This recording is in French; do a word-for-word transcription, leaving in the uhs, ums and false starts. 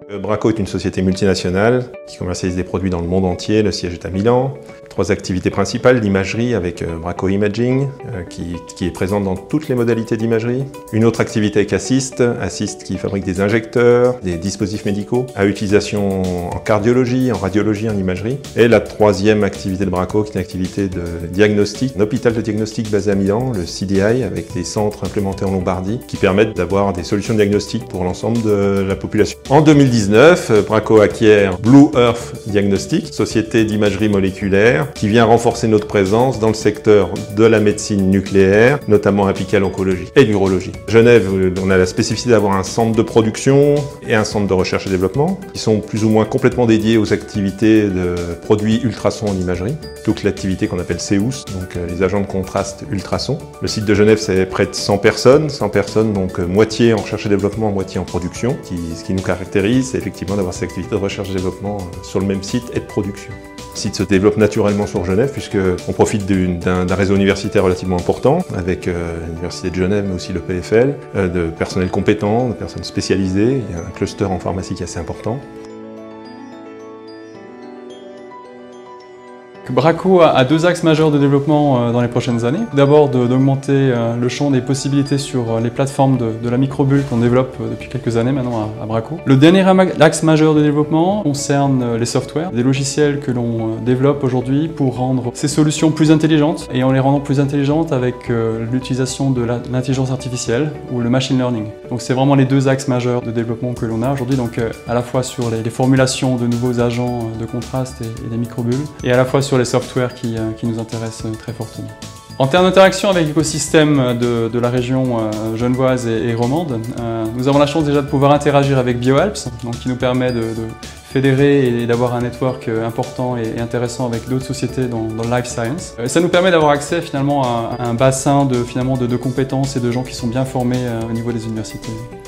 Braco est une société multinationale qui commercialise des produits dans le monde entier. Le siège est à Milan. Trois activités principales, l'imagerie avec Braco Imaging, qui, qui est présente dans toutes les modalités d'imagerie. Une autre activité avec Assist, Assist qui fabrique des injecteurs, des dispositifs médicaux à utilisation en cardiologie, en radiologie, en imagerie. Et la troisième activité de Braco, qui est une activité de diagnostic, un hôpital de diagnostic basé à Milan, le C D I, avec des centres implémentés en Lombardie, qui permettent d'avoir des solutions de diagnostic pour l'ensemble de la population. En deux mille dix-neuf, Braco acquiert Blue Earth Diagnostic, société d'imagerie moléculaire, qui vient renforcer notre présence dans le secteur de la médecine nucléaire, notamment appliquée à l'oncologie et l'urologie. Genève, on a la spécificité d'avoir un centre de production et un centre de recherche et développement, qui sont plus ou moins complètement dédiés aux activités de produits ultrasons en imagerie, toute l'activité qu'on appelle C E U S, donc les agents de contraste ultrasons. Le site de Genève, c'est près de cent personnes, cent personnes, donc moitié en recherche et développement, moitié en production. Qui, ce qui nous caractérise, c'est effectivement d'avoir ces activités de recherche et développement sur le même site et de production. Le site se développe naturellement sur Genève puisqu'on profite d'un réseau universitaire relativement important avec euh, l'Université de Genève mais aussi le P F L, euh, de personnel compétent, de personnes spécialisées. Il y a un cluster en pharmacie qui est assez important. Braco a deux axes majeurs de développement dans les prochaines années. D'abord d'augmenter le champ des possibilités sur les plateformes de, de la microbulle qu'on développe depuis quelques années maintenant à, à Braco. Le dernier axe majeur de développement concerne les softwares, des logiciels que l'on développe aujourd'hui pour rendre ces solutions plus intelligentes et en les rendant plus intelligentes avec l'utilisation de l'intelligence artificielle ou le machine learning. Donc c'est vraiment les deux axes majeurs de développement que l'on a aujourd'hui, donc à la fois sur les, les formulations de nouveaux agents de contraste et, et des microbules et à la fois sur les softwares qui, qui nous intéressent très fortement. En termes d'interaction avec l'écosystème de, de la région euh, genevoise et, et romande, euh, nous avons la chance déjà de pouvoir interagir avec BioAlps, donc qui nous permet de, de fédérer et d'avoir un network important et, et intéressant avec d'autres sociétés dans, dans le life science. Euh, ça nous permet d'avoir accès finalement à, à un bassin de, finalement, de, de compétences et de gens qui sont bien formés euh, au niveau des universités.